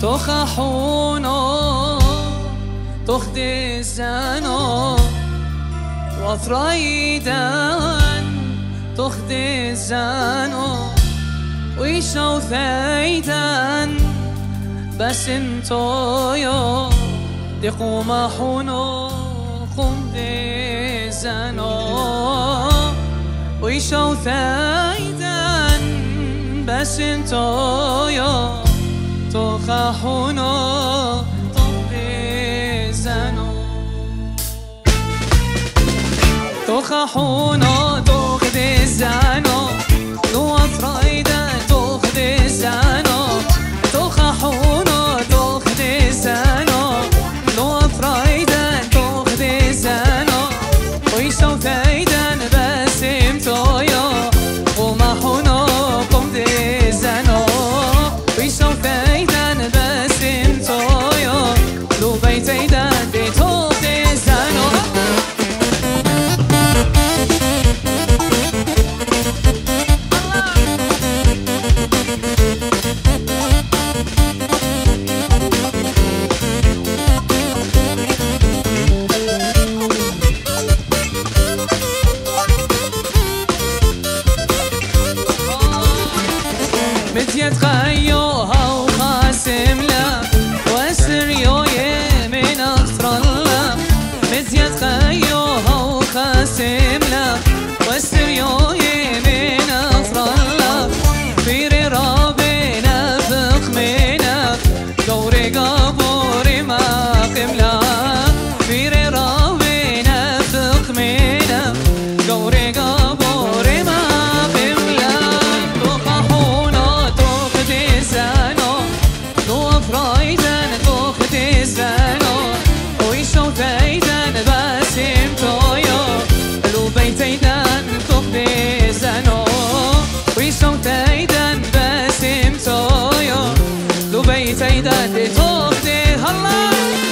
تخحونو تخدي الزانو وثريدان تخدي الزانو ويشو ثيدان بس انتو يو دقوم حونو خمدي الزانو ويشو ثيدان بس انتو يو تخحونو تخدي الزانو تخحونو تخدي الزانو لو فريدة تخدي الزانو تخحونو تخدي الزانو لو فريدة تخدي الزانو ويشو ثيدان باسم تويو ومحونو قمدي الزانو ويشو ثيدان باسم تويو لو بيتيدان دي تخدي الزانو متيت خيوها وخاسم لا واسريو يمين اخطر الله متيت خيوها وخاسم لا واسريو يمين اخطر الله فيري ربنا فخ منك دوري قبوري ما قملا فيري ربنا فخ منك دوري قبوري ما قملا تخحونو تخدي الزانو لو فرايدن تخدي الزانو ويشو ثيدن باسم تويو لو بيتيدن تخدي الزانو ويشو ثيدن باسم تويو لو بيتيدن تخدي الله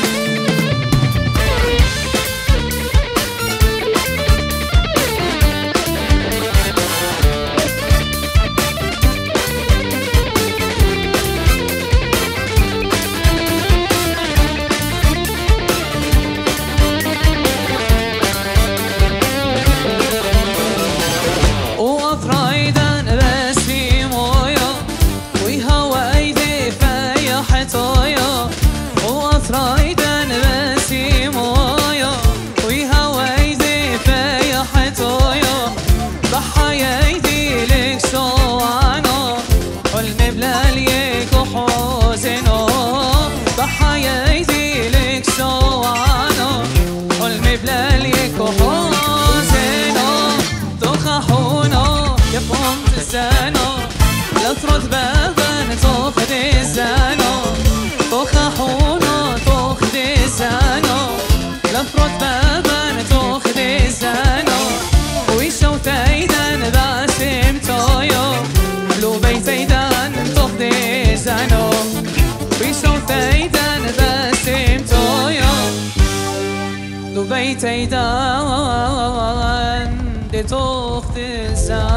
رايدن بسيمويو ويهويدي في حتويو ضحايدي لك سوانو حلمي بلاليك وحوزنو ضحايدي لك سوانو حلمي بلاليك وحوزنو تخحونو يفهم تسانو لا ترد بابن تخدي الزانو تخحونو تخدي الزانو لفرد بابن تخدي الزانو ويشو ثيدان باسم تويو لو بيتيدان تخدي الزانو ويشو ثيدان باسم تويو لو بيتيدان تخدي الزانو